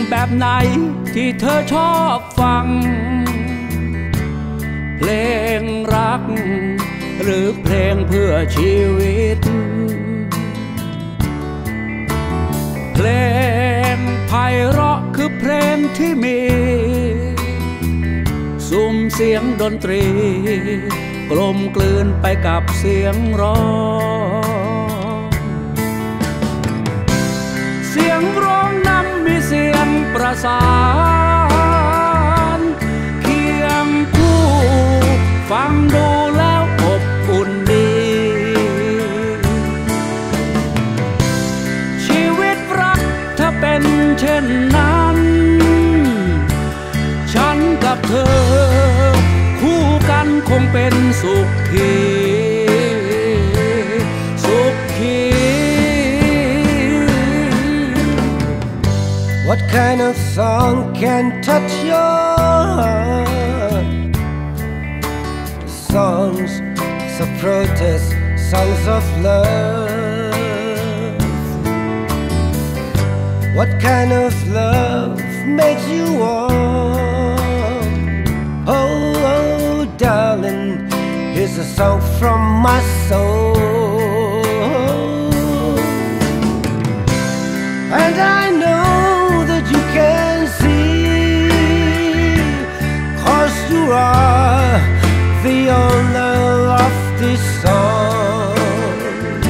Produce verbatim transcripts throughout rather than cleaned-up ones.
แบบไหนที่เธอชอบฟังเพลงรักหรือเพลงเพื่อชีวิตเพลงไพเราะคือเพลงที่มีซุ้มเสียงดนตรีกลมกลืนไปกับเสียงร้องเสียงร้องนำมีเสียงประสานเคียงคู่ฟังดูแล้วอบอุ่นดีชีวิตรักถ้าเป็นเช่นนั้นฉันกับเธอคู่กันคงเป็นสุขีสุขี What kind of song can touch your heart? Songs of protest, songs of love. What kind of love makes you warm? Oh, oh, darling, here's a song from my soul. And I know that you can see, 'cause you are the owner of this song.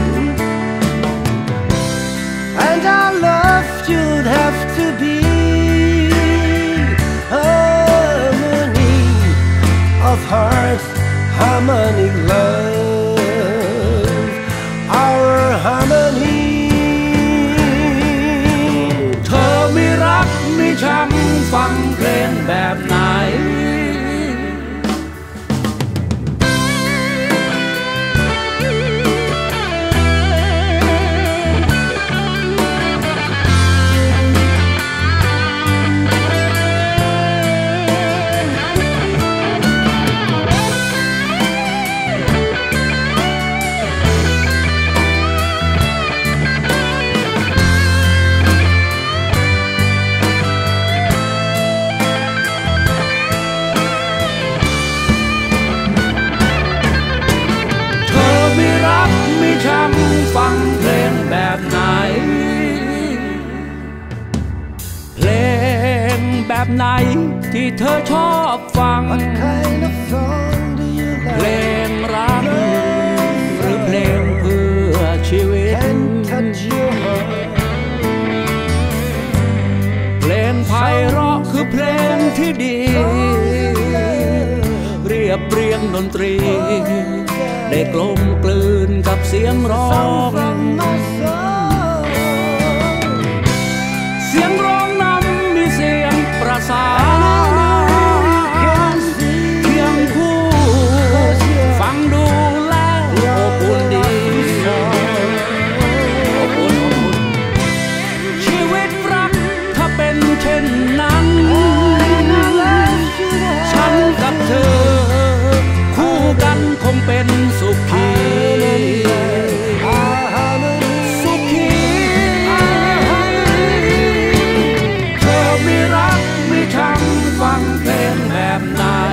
And our love should have to be harmony of hearts, harmony love, our harmony. เธอไม่รักไม่ชังฟังเพลงแบบไหนฉันฟังเพลงแบบไหนเพลงแบบไหนที่เธอชอบฟัง What kind of song do you like? เพลงรักหรือเพลงเพื่อชีวิต Can touch your heart. เพลงไพเราะคือเพลงที่ดีเรียบเรียงดนตรีได้กลมกลืนกับเสียงร้องเสียงร้องนั้นมีเสียงประสานเคียงคู่ฟังดูแล้วอบอุ่นดีอบอุ่นอบอุ่นชีวิตรักถ้าเป็นเช่นนั้นฉันกับเธอคู่กันคงเป็นสุขีสุขีเธอไม่รักไม่ชังฟังเพลงแบบไหน